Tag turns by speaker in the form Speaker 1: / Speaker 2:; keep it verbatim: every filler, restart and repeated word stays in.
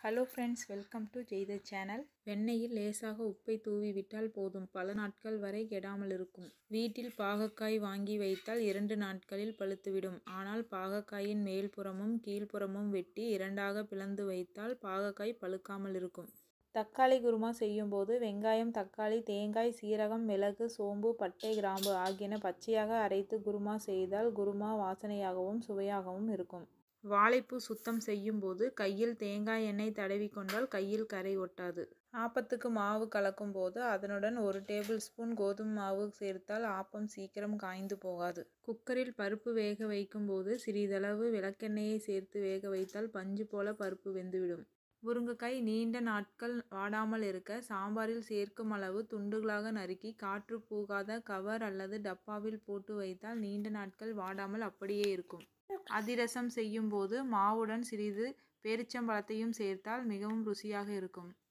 Speaker 1: Hello friends, welcome to ஜெய்த channel. வெண்ணெயில் லேசாக உப்பை தூவி விட்டால் போதும், பல நாட்கள் வரை கெடாமல் இருக்கும். வீட்டில் பாகற்காய் வாங்கி வைத்தால் இரண்டு நாட்களில் பழுத்துவிடும். ஆனால் பாகற்காயின் மேல்புறமும் கீழ்ப்புறமும் வெட்டி இரண்டாக பிளந்து வைத்தால் பாகற்காய் பழுக்காமல் இருக்கும். தக்காளி குருமா செய்யும் போது வெங்காயம், தக்காளி, தேங்காய், சீரகம், மிளகு, சோம்பு, பட்டை, கிராம்பு ஆகியன பச்சையாக அரைத்து குருமா செய்தால் குருமா வாசனையாகவும் சுவையாகவும் இருக்கும். வாழைப்பூ சுத்தம் செய்யும் போது கையில் தேங்காய் எண்ணெய் தடவி கொண்டால் கையில் கரை ஒட்டாது. ஆப்பத்துக்கு மாவு கலக்கும் போது அதனுடன் ஒரு டேபிள் ஸ்பூன் கோதுமை மாவு சேர்த்தால் ஆப்பம் சீக்கிரம் காய்ந்து போகாது. குக்கரில் பருப்பு வேக வைக்கும் போது சிறிதளவு விளக்கெண்ணெயை சேர்த்து வேக வைத்தால் பஞ்சு போல பருப்பு வெந்துவிடும். முருங்கைக்காய் நீண்ட நாட்கள் வாடாமல் இருக்க சாம்பாரில் சேர்க்கும் அளவு துண்டுகளாக நறுக்கி காற்று புகாத கவர் அல்லது டப்பாவில் போட்டு வைத்தால் நீண்ட நாட்கள் வாடாமல் அப்படியே இருக்கும். அதிரசம் செய்யும் போது மாவுடன் சிறிது பேரிச்சம்பழத்தையும் சேர்த்தால் மிகவும் ருசியாக இருக்கும்.